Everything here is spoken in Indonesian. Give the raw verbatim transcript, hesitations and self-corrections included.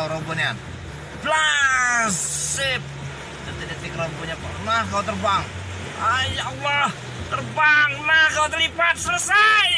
kau robohnya. Blas, sip. Detik-detik robohnya pernah kau terbang. Ay Allah, terbanglah kau terlipat, selesai.